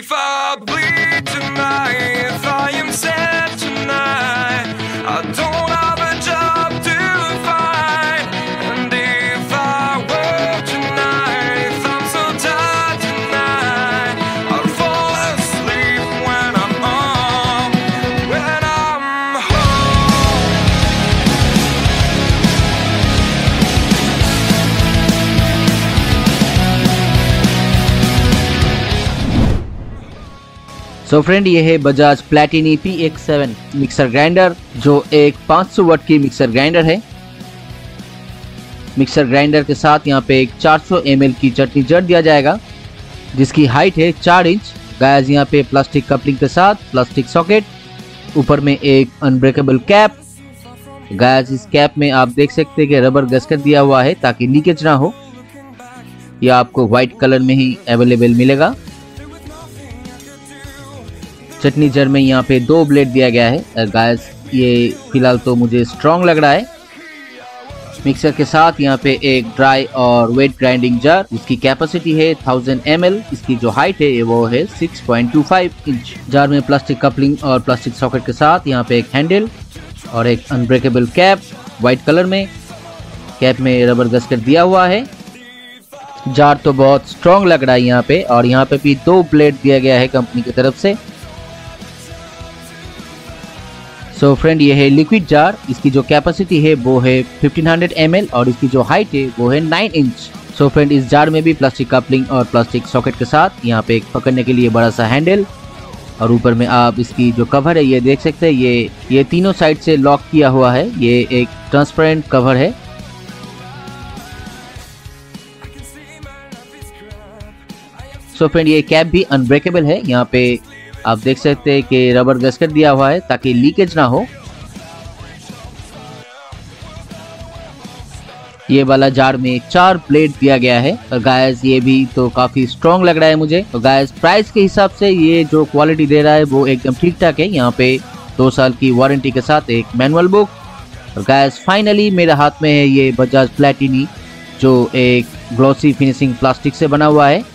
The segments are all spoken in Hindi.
if I bleed tonight, if I am sad tonight, I don't have a job to find. And if I work tonight, if I'm so tired tonight, I'll fall asleep when I'm home, when I'm home. So friend, ये है बजाज प्लैटिनी PX7 मिक्सर ग्राइंडर, जो एक 500 वाट की मिक्सर ग्राइंडर है। मिक्सर ग्राइंडर के साथ यहाँ पे एक 400 ml की चटनी जर दिया जाएगा, जिसकी हाइट है 4 इंच। गाइस, यहाँ पे प्लास्टिक कपलिंग के साथ प्लास्टिक सॉकेट, ऊपर में एक अनब्रेकेबल कैप। गाइस, इस कैप में आप देख सकते हैं कि रबर गस्केट दिया हुआ है ताकि लीकेज ना हो। यह आपको व्हाइट कलर में ही अवेलेबल मिलेगा। चटनी जार में यहाँ पे 2 ब्लेड दिया गया है। गाइस, ये फिलहाल तो मुझे स्ट्रॉन्ग लग रहा है। मिक्सर के साथ यहाँ पे एक ड्राई और वेट ग्राइंडिंग जार, इसकी कैपेसिटी है 1000 ml। इसकी जो हाइट है वो है 6.25 इंच। जार में प्लास्टिक कपलिंग और प्लास्टिक सॉकेट के साथ यहाँ पे एक हैंडल और एक अनब्रेकेबल कैप व्हाइट कलर में। कैप में रबर गस्केट दिया हुआ है। जार तो बहुत स्ट्रॉन्ग लग रहा है यहाँ पे, और यहाँ पे भी 2 ब्लेड दिया गया है कंपनी की तरफ से। सो फ्रेंड, ये है लिक्विड जार। इसकी जो कैपेसिटी है वो है 1500 ml और इसकी जो हाइट है वो है 9 इंच। सो फ्रेंड, इस जार में भी प्लास्टिक कपलिंग और प्लास्टिक सॉकेट के साथ यहाँ पे एक पकड़ने के लिए बड़ा सा हैंडल, और ऊपर में आप इसकी जो कवर है ये देख सकते हैं। ये तीनों साइड से लॉक किया हुआ है। ये एक ट्रांसपेरेंट कवर है। सो फ्रेंड, ये कैप भी अनब्रेकेबल है। यहाँ पे आप देख सकते हैं कि रबर गस्केट दिया हुआ है ताकि लीकेज ना हो। ये वाला जार में 4 ब्लेड दिया गया है। और गाइस, ये भी तो काफी स्ट्रॉन्ग लग रहा है मुझे। तो गाइस, प्राइस के हिसाब से ये जो क्वालिटी दे रहा है वो एकदम ठीक ठाक है। यहाँ पे 2 साल की वारंटी के साथ एक मैनुअल बुक। और गाइस, फाइनली मेरे हाथ में है ये बजाज प्लैटिनी, जो एक ग्लॉसी फिनिशिंग प्लास्टिक से बना हुआ है।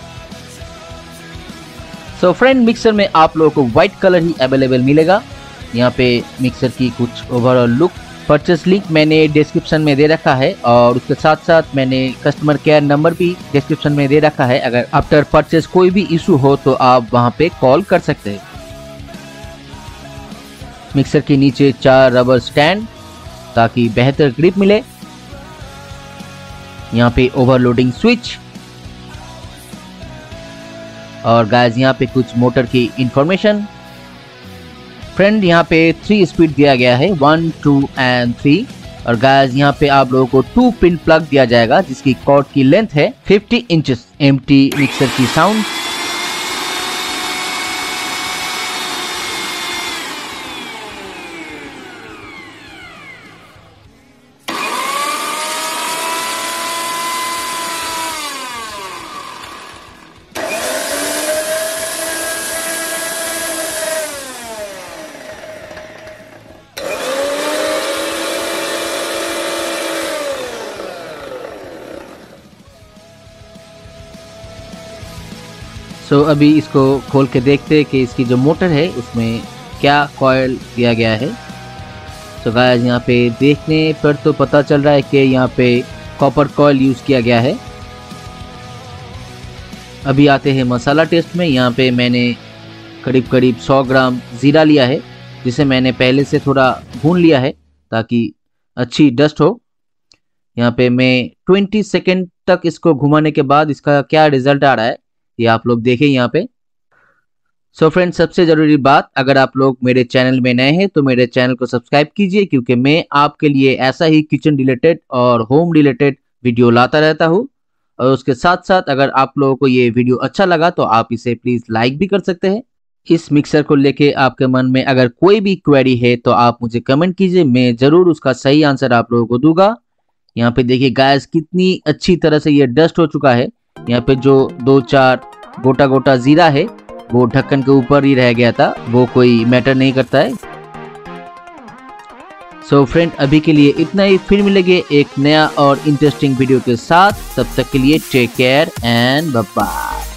सो फ्रेंड, मिक्सर में आप लोगों को व्हाइट कलर ही अवेलेबल मिलेगा। यहाँ पे मिक्सर की कुछ ओवरऑल लुक, परचेस लिंक मैंने डिस्क्रिप्शन में दे रखा है, और उसके साथ साथ मैंने कस्टमर केयर नंबर भी डिस्क्रिप्शन में दे रखा है। अगर आफ्टर परचेस कोई भी इशू हो तो आप वहाँ पे कॉल कर सकते हैं। मिक्सर के नीचे 4 रबर स्टैंड ताकि बेहतर ग्रिप मिले। यहाँ पे ओवरलोडिंग स्विच, और गाइस यहाँ पे कुछ मोटर की इंफॉर्मेशन। फ्रेंड, यहाँ पे 3 स्पीड दिया गया है, 1, 2 and 3। और गाइस, यहाँ पे आप लोगों को 2 पिन प्लग दिया जाएगा, जिसकी कॉर्ड की लेंथ है 50 इंचेस। एम्प्टी मिक्सर की साउंड। सो अभी इसको खोल के देखते हैं कि इसकी जो मोटर है उसमें क्या कॉइल दिया गया है। सो गाइस, यहाँ पे देखने पर तो पता चल रहा है कि यहाँ पे कॉपर कॉइल यूज़ किया गया है। अभी आते हैं मसाला टेस्ट में। यहाँ पे मैंने करीब 100 ग्राम ज़ीरा लिया है, जिसे मैंने पहले से थोड़ा भून लिया है ताकि अच्छी डस्ट हो। यहाँ पे मैं 20 सेकेंड तक इसको घुमाने के बाद इसका क्या रिजल्ट आ रहा है ये आप लोग देखें यहाँ पे। सो फ्रेंड्स, सबसे ज़रूरी बात, अगर आप लोग मेरे चैनल में नए हैं तो मेरे चैनल को सब्सक्राइब कीजिए, क्योंकि मैं आपके लिए ऐसा ही किचन रिलेटेड और होम रिलेटेड वीडियो लाता रहता हूँ। और उसके साथ साथ अगर आप लोगों को ये वीडियो अच्छा लगा तो आप इसे प्लीज़ लाइक भी कर सकते हैं। इस मिक्सर को लेके आपके मन में अगर कोई भी क्वेरी है तो आप मुझे कमेंट कीजिए, मैं ज़रूर उसका सही आंसर आप लोगों को दूंगा। यहाँ पे देखिए गाइस, कितनी अच्छी तरह से ये डस्ट हो चुका है। यहाँ पे जो 2-4 गोटा गोटा जीरा है वो ढक्कन के ऊपर ही रह गया था, वो कोई मैटर नहीं करता है। सो फ्रेंड, अभी के लिए इतना ही। फिर मिलेंगे एक नया और इंटरेस्टिंग वीडियो के साथ। तब तक के लिए take care and bye bye.